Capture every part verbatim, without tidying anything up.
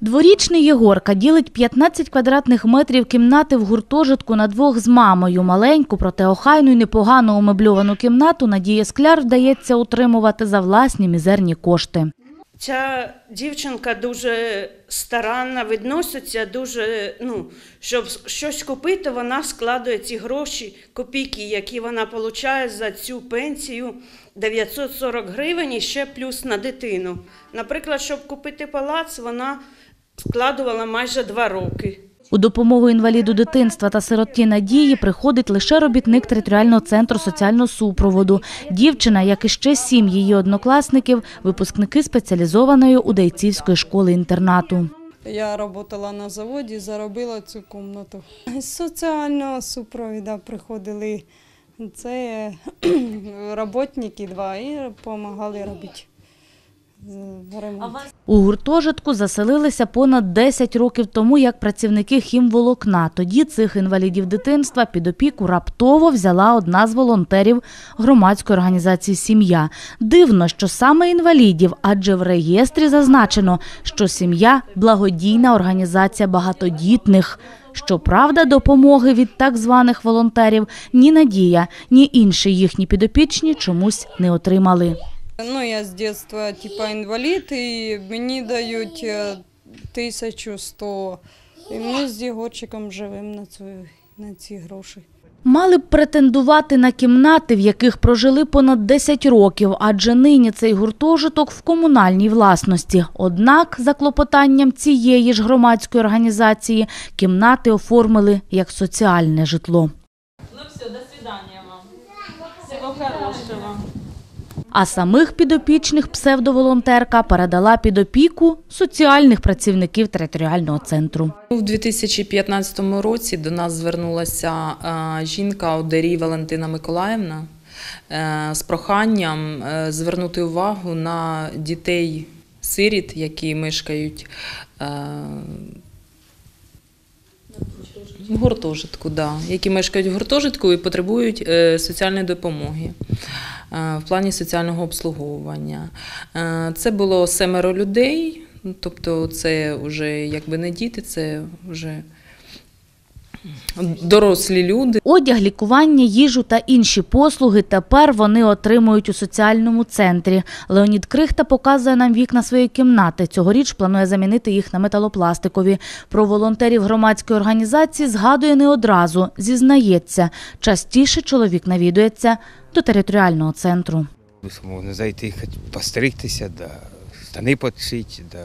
Дворічний Єгорка ділить п'ятнадцять квадратних метрів кімнати в гуртожитку на двох з мамою. Маленьку, проте охайну й непогано умебльовану кімнату Надії Скляр вдається утримувати за власні мізерні кошти. Ця дівчинка дуже старанна, відноситься дуже, ну, щоб щось купити, вона складує ці гроші, копійки, які вона отримує за цю пенсію, дев'ятсот сорок гривень і ще плюс на дитину. Наприклад, щоб купити палац, вона складувала майже два роки. У допомогу інваліду дитинства та сироті Надії приходить лише робітник територіального центру соціального супроводу. Дівчина, як і ще сім її однокласників, випускники спеціалізованої удайцівської школи-інтернату. Я працювала на заводі, заробила цю кімнату. З соціального супроводу приходили, це роботники два і допомагали робити. У гуртожитку заселилися понад десять років тому як працівники хімволокна. Тоді цих інвалідів дитинства під опіку раптово взяла одна з волонтерів громадської організації «Сім'я». Дивно, що саме інвалідів, адже в реєстрі зазначено, що «Сім'я» – благодійна організація багатодітних. Щоправда, допомоги від так званих волонтерів ні Надія, ні інші їхні підопічні чомусь не отримали. Ну, я з дитинства типу інвалід, і мені дають тисячу сто. І ми з Єгорчиком живемо на, цю, на ці гроші. Мали б претендувати на кімнати, в яких прожили понад десять років, адже нині цей гуртожиток в комунальній власності. Однак, за клопотанням цієї ж громадської організації, кімнати оформили як соціальне житло. Ну все, до свидання вам. Всього хорошого. А самих підопічних псевдоволонтерка передала під опіку соціальних працівників територіального центру. У дві тисячі п'ятнадцятому році до нас звернулася жінка Одерій Валентина Миколаївна з проханням звернути увагу на дітей-сиріт, які мешкають в гуртожитку, да, які мешкають в гуртожитку і потребують соціальної допомоги в плані соціального обслуговування. Це було семеро людей, тобто це вже якби не діти, це вже дорослі люди. Одяг, лікування, їжу та інші послуги тепер вони отримують у соціальному центрі. Леонід Крихта показує нам вікна своєї кімнати. Цьогоріч планує замінити їх на металопластикові. Про волонтерів громадської організації згадує не одразу. Зізнається, частіше чоловік навідується до територіального центру. Можна зайти, постригтися, да, штани підшити, да,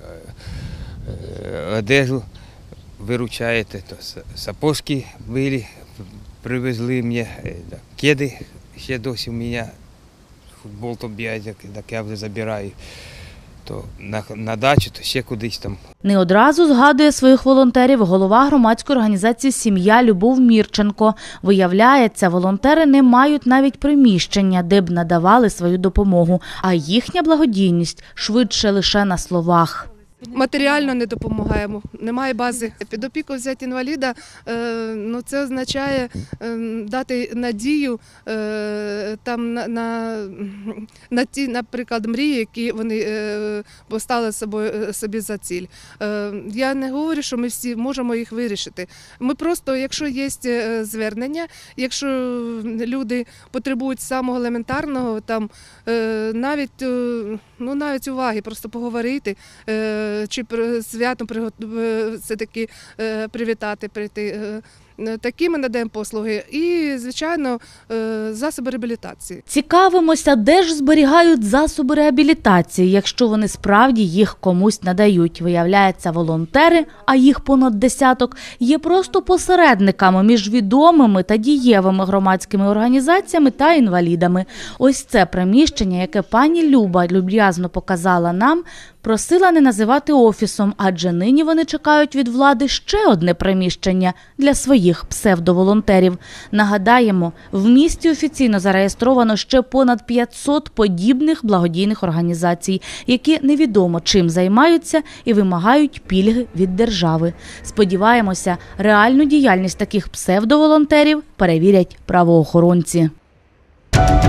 одежу виручаєте, то сапожки були, привезли мені, кеди ще досі у мене, футбол то б'ють, так я вже забираю. То на, на дачу, то ще кудись там. Не одразу згадує своїх волонтерів голова громадської організації «Сім'я» Любов Мірченко. Виявляється, волонтери не мають навіть приміщення, де б надавали свою допомогу, а їхня благодійність швидше лише на словах. Матеріально не допомагаємо, немає бази. Під опіку взяти інваліда, ну, це означає дати надію там, на, на, на ті, наприклад, мрії, які вони поставили собою, собі за ціль. Я не говорю, що ми всі можемо їх вирішити. Ми просто, якщо є звернення, якщо люди потребують самого елементарного, там, навіть, ну, навіть уваги, просто поговорити, чи свято все-таки привітати, прийти. Такі ми надаємо послуги і, звичайно, засоби реабілітації. Цікавимося, де ж зберігають засоби реабілітації, якщо вони справді їх комусь надають. Виявляється, волонтери, а їх понад десяток, є просто посередниками між відомими та дієвими громадськими організаціями та інвалідами. Ось це приміщення, яке пані Люба люб'язно показала нам, просила не називати офісом, адже нині вони чекають від влади ще одне приміщення для своїх псевдоволонтерів. Нагадаємо, в місті офіційно зареєстровано ще понад п'ятсот подібних благодійних організацій, які невідомо чим займаються і вимагають пільги від держави. Сподіваємося, реальну діяльність таких псевдоволонтерів перевірять правоохоронці.